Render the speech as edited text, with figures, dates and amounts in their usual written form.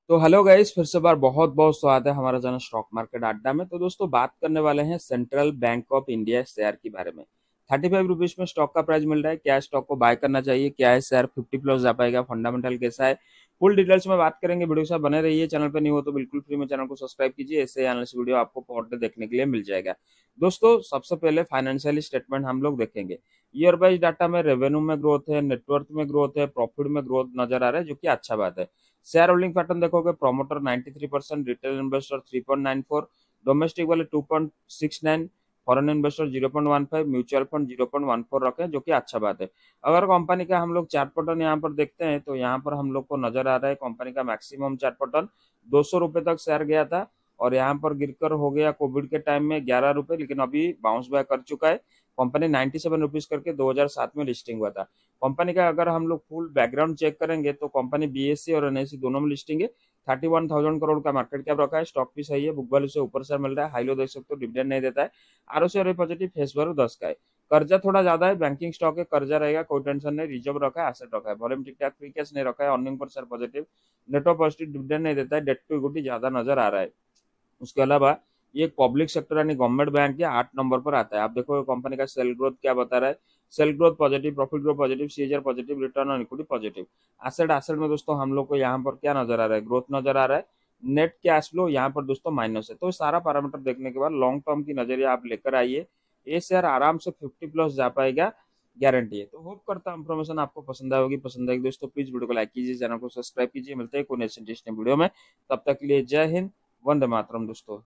तो hello guys, फिर से बार बहुत बहुत स्वागत है हमारा चैनल स्टॉक मार्केट अड्डा में। तो दोस्तों, बात करने वाले हैं Central Bank of India share के बारे में। 35 रुपीज में स्टॉक का प्राइस मिल रहा है। क्या स्टॉक को बाय करना चाहिए? क्या है शेयर 50 प्लस जा पाएगा? फंडामेंटल कैसा है? फुल डिटेल्स में बात करेंगे। वीडियो के साथ बने रहिए। चैनल पर नहीं हो तो बिल्कुल फ्री में चैनल को सब्सक्राइब कीजिए। ऐसे एनालिसिस वीडियो आपको पर डे देखने के लिए मिल जाएगा। दोस्तों, सबसे पहले फाइनेंशियल स्टेटमेंट हम लोग देखेंगे। ईयर वाइज डाटा में रेवेन्यू में ग्रोथ है, नेटवर्थ में ग्रोथ है, प्रॉफिट में ग्रोथ नजर आ रहा है, जो कि अच्छा बात है। शेयर होल्डिंग पैटर्न देखोगे, प्रोमोटर 93%, रिटेल इन्वेस्टर 3.94, डोमेस्टिक वाले 2.69, फॉरेन इन्वेस्टर 0.15, म्यूचुअल फंड 0.14 रखे, जो कि अच्छा बात है। अगर कंपनी का हम लोग चार्ट पैटर्न यहाँ पर देखते हैं तो यहाँ पर हम लोग को नजर आ रहा है कंपनी का मैक्सिमम चार्ट पैटर्न 200 रुपए तक शेयर गया था, और यहाँ पर गिरकर हो गया कोविड के टाइम में 11 रुपए, लेकिन अभी बाउंस बैक कर चुका है। कंपनी 97 रुपीज करके 2007 में लिस्टिंग हुआ था। कंपनी का अगर हम लोग फुल बैकग्राउंड चेक करेंगे तो कंपनी बीएससी और एनएससी दोनों में लिस्टिंग है। 31,000 करोड़ का मार्केट कैप रखा है। स्टॉक भी सही है, बुक वैल्यू से ऊपर से मिल रहा है। हाई लो देख सकते हो, डिविडेंड नहीं देता है। आरओसी और पॉजिटिव, फेस वैल्यू 10 का है। कर्जा थोड़ा ज्यादा है, बैंकिंग स्टॉक है, कर्जा रहेगा, कोई टेंशन नहीं। रिजर्व रखा है, एसेट रखा है, वॉल्यूम ठीक ठाक, फ्री कैश नहीं रखा है। अर्निंग पर share positive, network positive, dividend नहीं देता है। डेट टू इक्विटी ज्यादा नजर आ रहा है। उसके अलावा ये एक पब्लिक सेक्टर यानी गवर्नमेंट बैंक है, 8 नंबर पर आता है। आप देखो कंपनी का सेल ग्रोथ क्या बता रहा है। Sale growth positive, profit growth positive, CAGR positive, return on equity positive. Asset asset में दोस्तों हम लोग को यहाँ पर क्या नजर आ रहा है? ग्रोथ नजर आ रहा है। नेट कैश फ्लो यहाँ पर दोस्तों माइनस है। तो सारा पैरामीटर देखने के बाद लॉन्ग टर्म की नजरिया आप लेकर आइए। ये शेयर आराम से 50 प्लस जा पाएगा, गारंटी है। तो होप करता हूँ इन्फॉर्मेशन आपको पसंद आएगी। पसंद आएगी दोस्तों, प्लीज वीडियो को लाइक कीजिए, चैनल को सब्सक्राइब कीजिए। मिलते हैं कोई नेक्स्ट इंटरेस्टिंग वीडियो में। तब तक के लिए जय हिंद, वंदे मातरम दोस्तों।